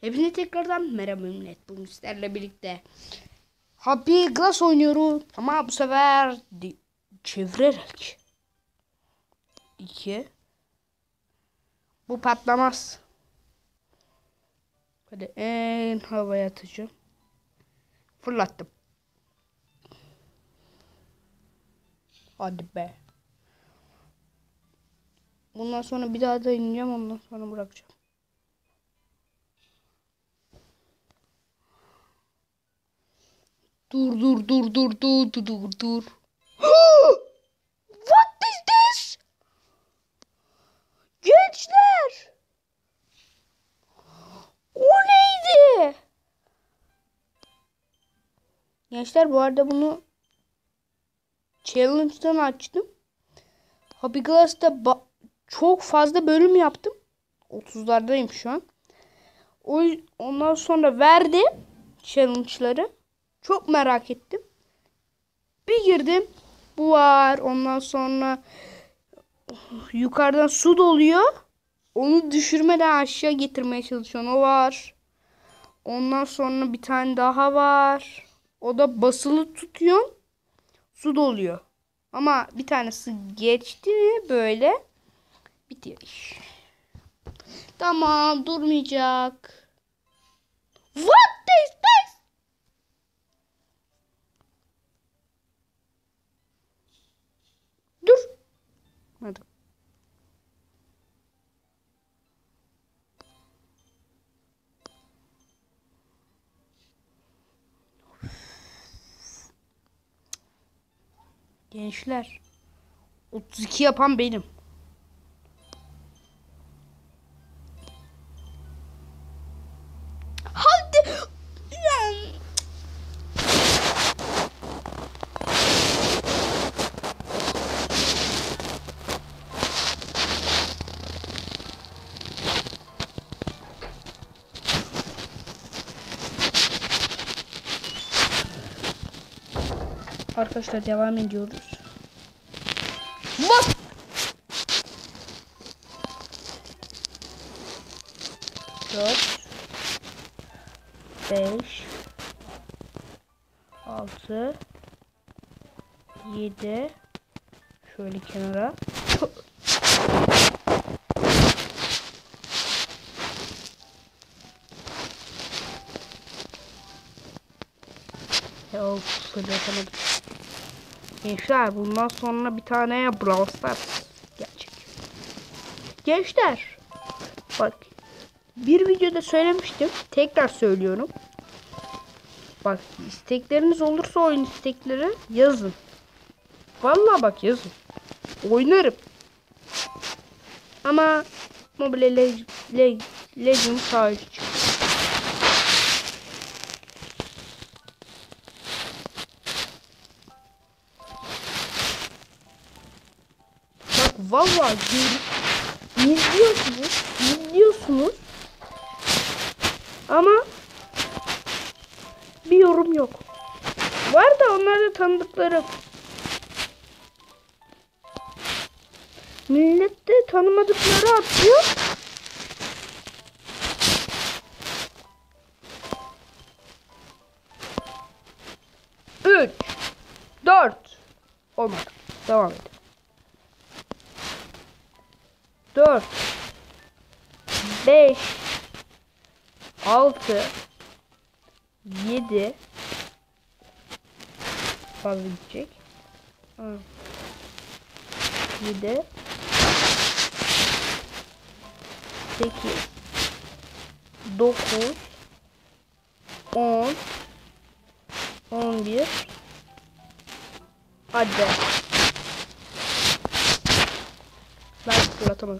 Hepinize tekrardan merhaba millet. Bugün sizlerle birlikte Happy Glass oynuyoruz. Ama bu sefer çevirerek. 2. Bu patlamaz. Hadi en havaya atacağım. Fırlattım. Hadi be. Bundan sonra bir daha da ineceğim. Ondan sonra bırakacağım. Dur. What is this? Gençler. O neydi? Gençler bu arada bunu challenge'dan açtım. Happy Glass'ta çok fazla bölüm yaptım. 30'lardayım şu an. Ondan sonra verdim challenge'ları. Çok merak ettim. Bir girdim. Bu var. Ondan sonra yukarıdan su doluyor. Onu düşürmeden aşağı getirmeye çalışıyorsun. O var. Ondan sonra bir tane daha var. O da basılı tutuyorsun. Su doluyor. Ama bir tanesi geçti böyle. Bitiyor iş. Tamam, durmayacak. What is this? Dur. Hadi. Gençler. 32 yapan benim. Hadi. Arkadaşlar devam ediyoruz. Bak. 4 5 6 7 şöyle kenara. Ya fırlatamadım. Gençler bundan sonra bir tane Brawl Stars gelecek. Gençler bak, bir videoda söylemiştim. Tekrar söylüyorum. Bak, istekleriniz olursa oyun istekleri yazın. Vallahi bak, yazın. Oynarım. Ama Mobile Legends hariç. Bak vallahi izliyorsunuz ama bir yorum yok. Var da onlar da tanıdıklarım. Millet de tanımadıkları atıyor. Üç, 4 olmadı. Devam et. 4 5 6 7 fazla gidecek. 7 8 9 10 11 hadi. Ben fırlatamadım.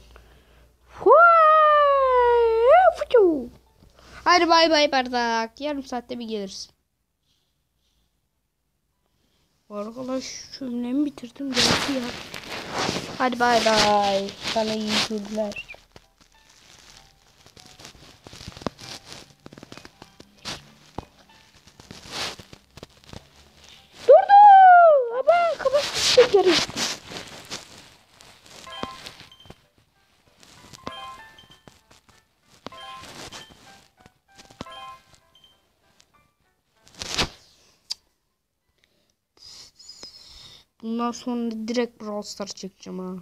Hadi bay bay bardak. Yarım saatte bir geliriz. Arkadaş cümlemi bitirdim. Geldi ya. Hadi bay bay. Sana iyi günler. Durdu. Ama kapattı tekeri. Bundan sonra direkt Brawl Stars çekeceğim ha.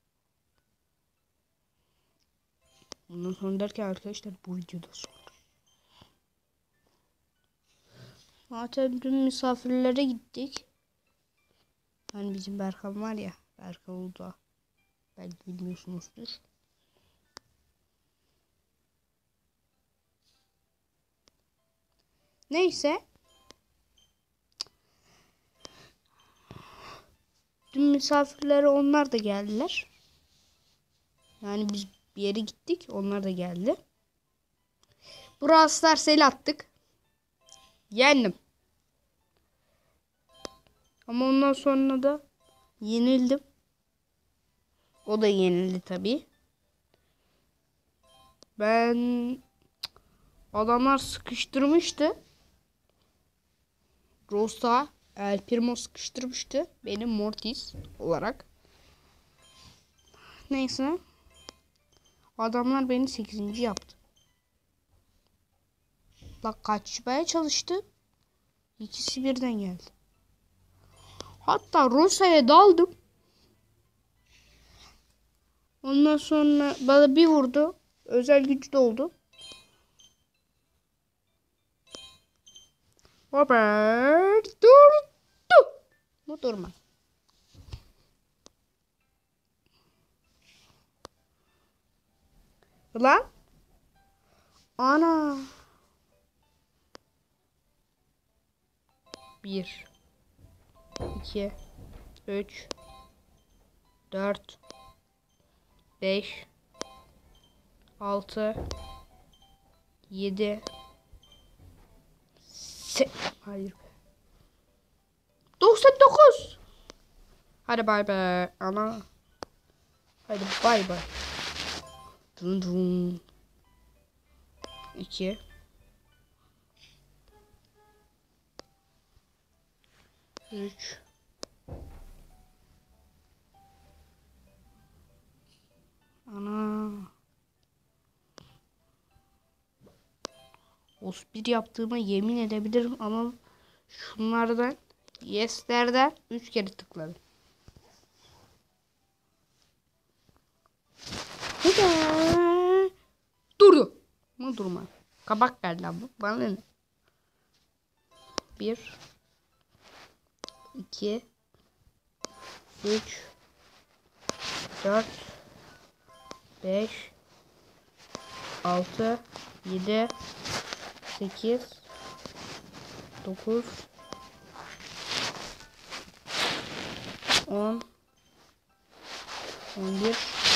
Bundan sonra derken arkadaşlar bu videoda sonra. Zaten dün misafirlere gittik. Hani bizim Berkan var ya. Berkan Uludağ. Belki bilmiyorsunuzdur. Neyse. Dün misafirlere onlar da geldiler. Yani biz bir yere gittik. Onlar da geldi. Brawl Stars'a el attık. Yendim. Ama ondan sonra da yenildim. O da yenildi tabii. Adamlar sıkıştırmıştı. Rosa, El Primo sıkıştırmıştı. Benim Mortis olarak. Neyse. Adamlar beni 8. yaptı. Bak kaçmaya çalıştı. İkisi birden geldi. Hatta Rosa'ya daldım. Ondan sonra bana bir vurdu. Özel gücü doldu. Robert durdu. Bu durma. Ulan. Ana. 1 2 3 4 5 6 7 Hayır. 99. Hadi bay bay ana. Hadi bay bay. Dun dun. 2 3 ana. 31 yaptığıma yemin edebilirim ama şunlardan yes'lerden 3 kere tıkladım. Durdu. Ama durma. Kabak geldi abi. Bana ne? 1 2 3 4 5 6 7 8 9 10 11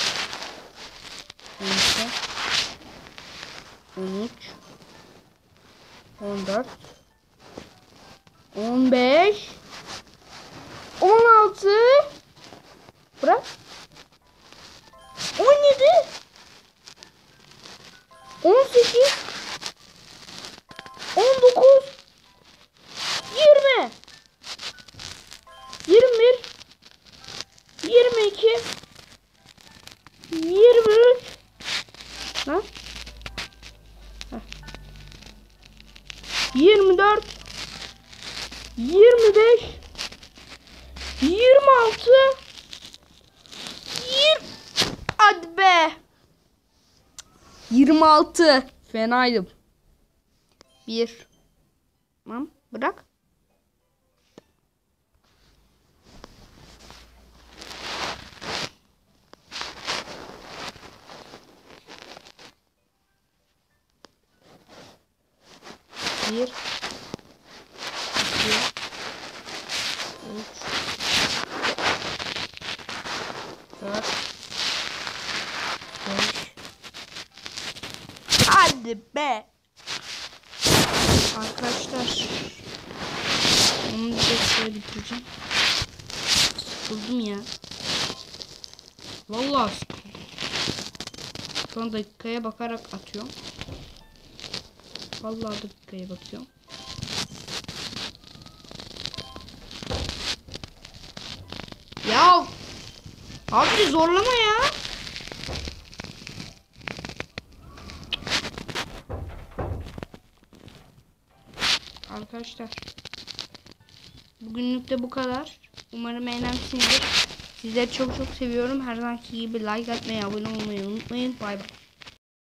12 13 14 15 16 bırak 17 18 19 20 21 22 23 lan 24 25 26 20 hadi be 26 fenaydım. 1 tamam bırak. Bir, iki, üç, dört, beş. Hadi be. Arkadaşlar. Onu da şöyle bitireceğim. Sıkıldım ya. Vallahi sıkıldım. Son dakikaya bakarak atıyorum. Vallahi dakikaya bakıyorum. Ya abi zorlama ya. Arkadaşlar bugünlük de bu kadar. Umarım eğlenmişsinizdir. Sizleri çok çok seviyorum. Her zamanki gibi like atmayı, abone olmayı unutmayın. Bay bay.